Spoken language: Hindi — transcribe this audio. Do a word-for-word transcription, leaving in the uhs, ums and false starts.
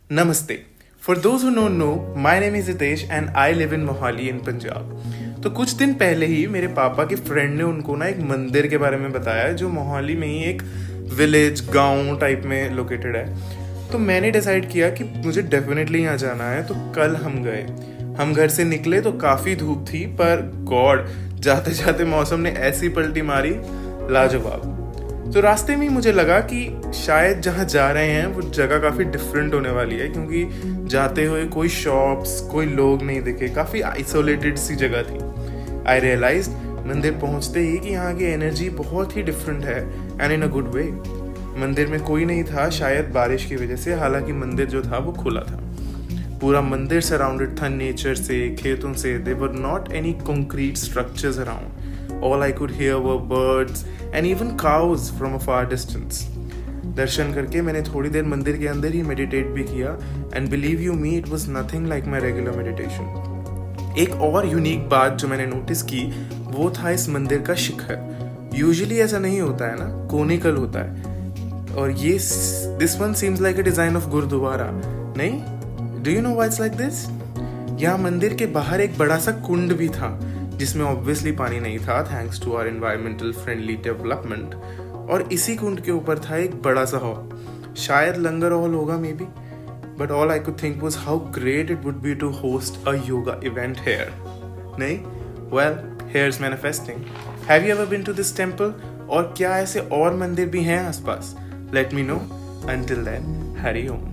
Namaste. For those who don't know, my name is Hitesh and I live in Mohali in Punjab. तो कुछ दिन पहले ही मेरे पापा के फ्रेंड ने उनको ना एक मंदिर के बारे में बताया जो मोहाली में ही एक विलेज गांव टाइप में लोकेटेड है। तो मैंने डिसाइड किया कि मुझे डेफिनेटली यहाँ जाना है। तो कल हम गए। हम घर से निकले तो काफ़ी धूप थी, पर गॉड जाते जाते मौसम ने ऐसी पलटी मारी, लाजवाब। तो रास्ते में ही मुझे लगा कि शायद जहाँ जा रहे हैं वो जगह काफ़ी डिफरेंट होने वाली है, क्योंकि जाते हुए कोई शॉप्स, कोई लोग नहीं दिखे, काफ़ी आइसोलेटेड सी जगह थी। आई रियलाइज मंदिर पहुँचते ही कि यहाँ की एनर्जी बहुत ही डिफरेंट है, and in a good way. मंदिर में कोई नहीं था, शायद बारिश की वजह से, हालांकि मंदिर जो था वो खुला था। पूरा मंदिर सराउंडेड था नेचर से, खेतों से। There were not any concrete structures around. All I could hear were birds and even cows from a far distance. दर्शन करके मैंने थोड़ी देर मंदिर के अंदर ही मेडिटेट भी किया, and believe you me, it was nothing like my regular meditation. एक और यूनिक बात जो मैंने नोटिस की वो था इस मंदिर का शिखर। यूजुअली ऐसा नहीं होता है ना, कोनिकल होता है, और ये this one seems like a design of gurdwara. नहीं, do you know why it's like this? यहाँ मंदिर के बाहर एक बड़ा सा कुंड भी था जिसमें ऑब्वियसली पानी नहीं था, thanks to our environmental friendly development. और इसी कुंड के ऊपर था एक बड़ा सा हॉल, शायद लंगर हॉल होगा maybe, but all I could think was how great it would be to host a yoga event here. नहीं? Well, here's manifesting. Have you ever been to this temple? और क्या ऐसे और मंदिर भी हैं आसपास? Let me know. Until then, Hari ओम।